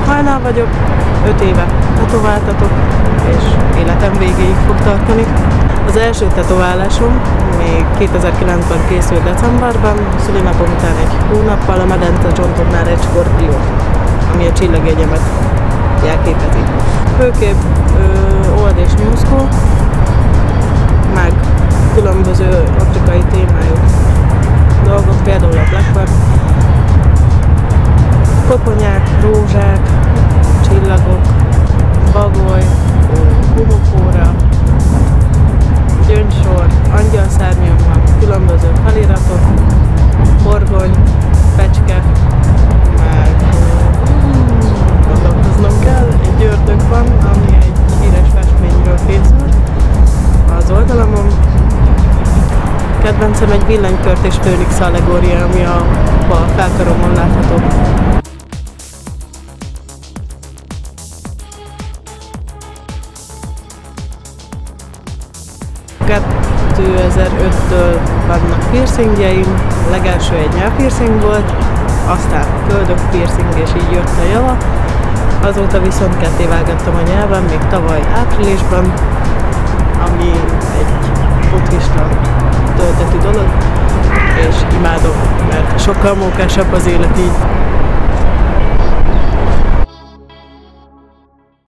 Hajnal vagyok, 5 éve tetováltatok, és életem végéig fog tartani. Az első tetoválásom még 2009-ben készült decemberben, szülinapom után egy hónappal a medence csontoknál egy skorpió, ami a csillagjegyemet jelképezi. Főképp old és new school, meg különböző afrikai témájú dolgok, például a black web, koponyák, rózsák, csillagok, bagoly, homokóra, gyöngysor, angyalszárnyommal, különböző feliratok, horgony, fecske, meg gondolkoznom kell, egy ördög van, ami egy híres festményről készült az oldalamon. Kedvencem egy villanykört és főnix allegória, ami a bal felkaromon látható. 2005-től vannak piercingjeim, legelső egy nyelvpiercing volt, aztán köldök piercing, és így jött a java. Azóta viszont ketté vágattam a nyelvem, még tavaly áprilisban, ami egy buddhista töltetű dolog, és imádom, mert sokkal mókásabb az élet így.